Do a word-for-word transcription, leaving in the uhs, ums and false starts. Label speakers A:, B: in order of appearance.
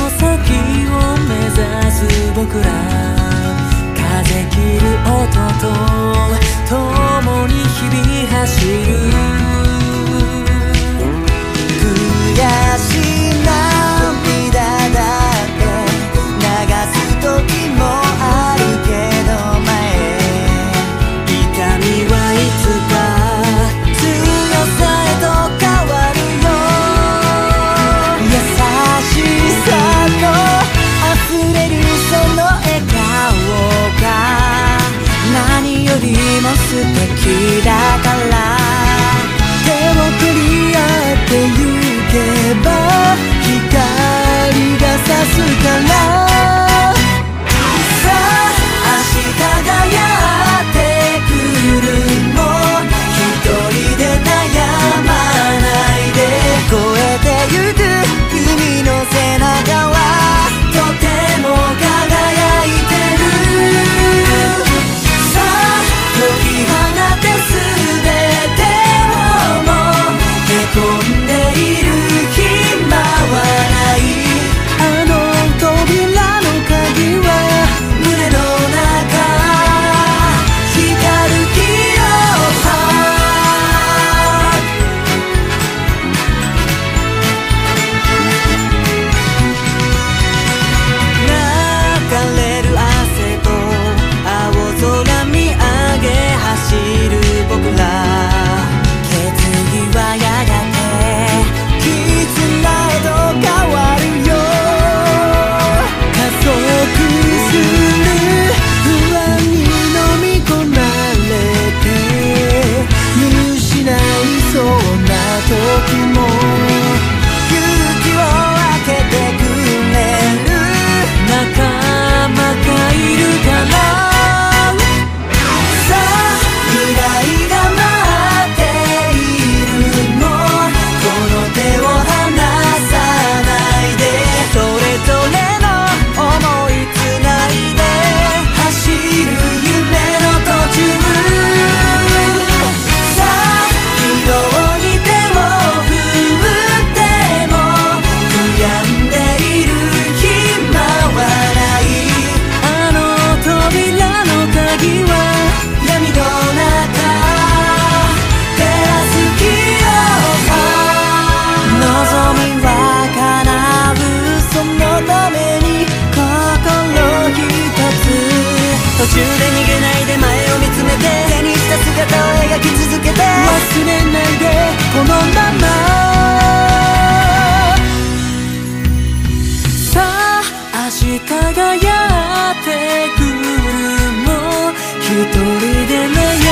A: の先を目指す僕ら、風切る音と共に日々走る。悔しい涙だって流す時もあるけど、前痛みはいつか強さへと変わるよ。優しさと溢れるその笑顔が何よりも素敵だから、手を取り合ってゆけば光が差すから。さあ明日がやってくるも一人で悩まないで、越えてゆく君の背中はとても輝いてる。さあ解き放て全てをもへこんでいる暇はない。あの扉の鍵は胸の中光る記憶。流れる汗と青空見上げ走る僕ら、決意はやがて絆へと変わるよ。加速する不安に飲み込まれて見失いそうな時も勇気を分けてくれる仲間がいるから。さあ未来が待っているの、この手を離さないで、それぞれの想いつないで走る夢の途中。さあ疲労に手を振っても悔やんでいる暇はない。あの扉の鍵は闇の中照らす記憶。望みは叶うそのために心一つ、途中で逃げないで前を見つめて手にした姿を描き続けて、忘れないでこのまま。さあ明日がやってくるも一人で悩